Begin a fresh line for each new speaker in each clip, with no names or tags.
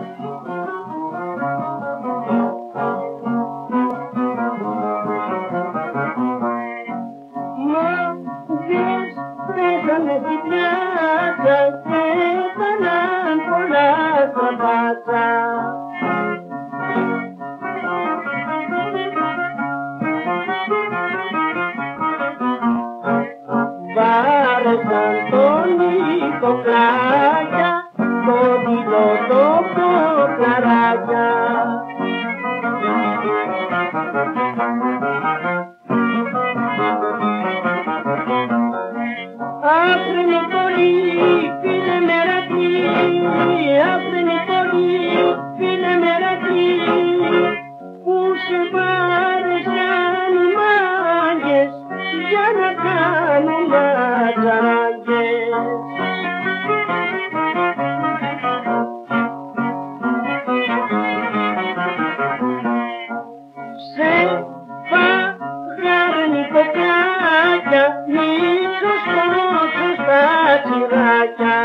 Πέσανε στην πιάτσα και έκαναν πολλά στραβάτσα. Βάρεσαν τον Νικοκλάκια, το τυλοτόπο καράκια. Άφρε Νικολή, φίλε Μερακλή, άφρε Νικολή, φίλε Μερακλή, που σε βάρεσαν οι μάγκες για να κάνουν ματσαράγγες. Σε φάγαρε Νικοκλάκια, μίτσος κότσος στα τσιράκια.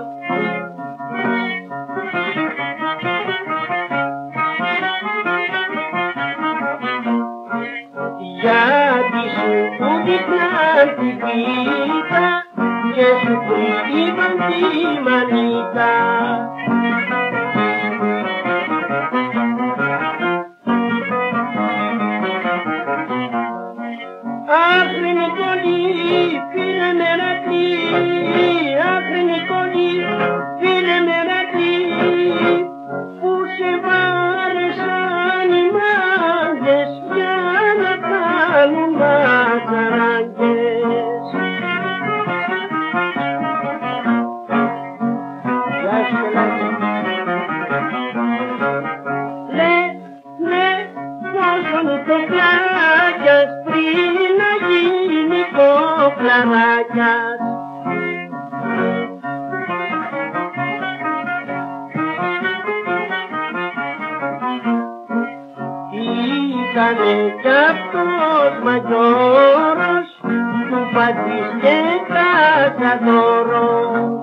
Γιατί σου που δείχναν την πίτα και σου πριστήμαν τη μανίτα. Άφρε Νικολή, φίλε Μερακλή, άφρε Νικολή, φίλε Μερακλή, που σε βάρεσαν οι μάγκες για να κάνουν ματσαράγγες. Γεια σου Κελάκη. Πόσο Νικοκλάκιας πριν να γίνει κοκλαράκιας. Ήτανε κι αυτός μαγιόρος του πατής και κασαδόρος.